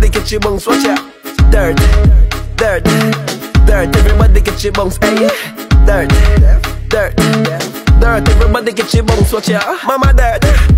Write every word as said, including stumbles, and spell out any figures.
everybody get your bungs, watch out. Dirt, dirt, dirt, everybody get your bungs, hey. Dirt, dirt, dirt, everybody get your bungs, watch out. Mama dirt.